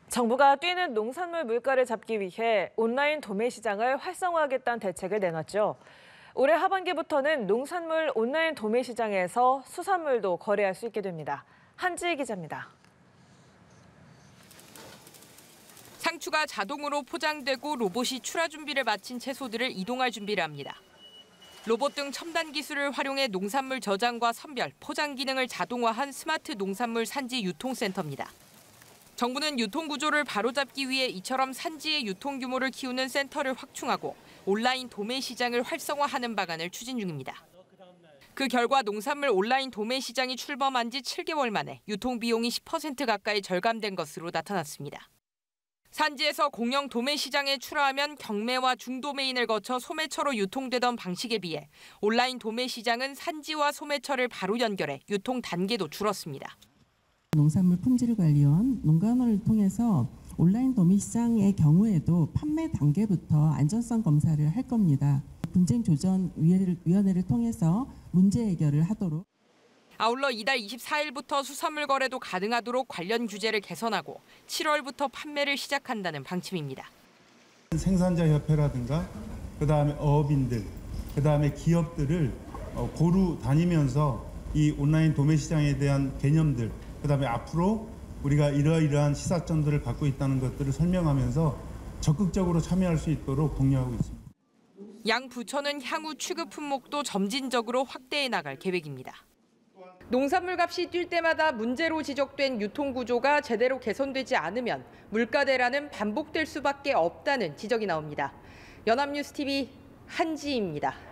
정부가 뛰는 농산물 물가를 잡기 위해 온라인 도매 시장을 활성화하겠다는 대책을 내놨죠. 올해 하반기부터는 농산물 온라인 도매 시장에서 수산물도 거래할 수 있게 됩니다. 한지희 기자입니다. 상추가 자동으로 포장되고 로봇이 출하 준비를 마친 채소들을 이동할 준비를 합니다. 로봇 등 첨단 기술을 활용해 농산물 저장과 선별, 포장 기능을 자동화한 스마트 농산물 산지 유통센터입니다. 정부는 유통 구조를 바로잡기 위해 이처럼 산지의 유통 규모를 키우는 센터를 확충하고 온라인 도매 시장을 활성화하는 방안을 추진 중입니다. 그 결과 농산물 온라인 도매 시장이 출범한 지 7개월 만에 유통 비용이 10% 가까이 절감된 것으로 나타났습니다. 산지에서 공영 도매 시장에 출하하면 경매와 중도매인을 거쳐 소매처로 유통되던 방식에 비해 온라인 도매 시장은 산지와 소매처를 바로 연결해 유통 단계도 줄었습니다. 농산물 품질관리원 농가원을 통해서 온라인 도매 시장의 경우에도 판매 단계부터 안전성 검사를 할 겁니다. 분쟁조정위원회를 통해서 문제 해결을 하도록. 아울러 이달 24일부터 수산물 거래도 가능하도록 관련 규제를 개선하고 7월부터 판매를 시작한다는 방침입니다. 생산자협회라든가 그다음에 어업인들, 그다음에 기업들을 고루 다니면서 이 온라인 도매 시장에 대한 개념들, 그다음에 앞으로 우리가 이러이러한 시사점들을 갖고 있다는 것들을 설명하면서 적극적으로 참여할 수 있도록 독려하고 있습니다. 양 부처는 향후 취급 품목도 점진적으로 확대해 나갈 계획입니다. 농산물 값이 뛸 때마다 문제로 지적된 유통 구조가 제대로 개선되지 않으면 물가 대란은 반복될 수밖에 없다는 지적이 나옵니다. 연합뉴스 TV 한지희입니다.